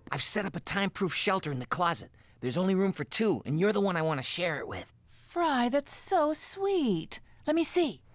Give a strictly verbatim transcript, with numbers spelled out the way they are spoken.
I've set up a time-proof shelter in the closet. There's only room for two, and you're the one I want to share it with. Fry, that's so sweet. Let me see.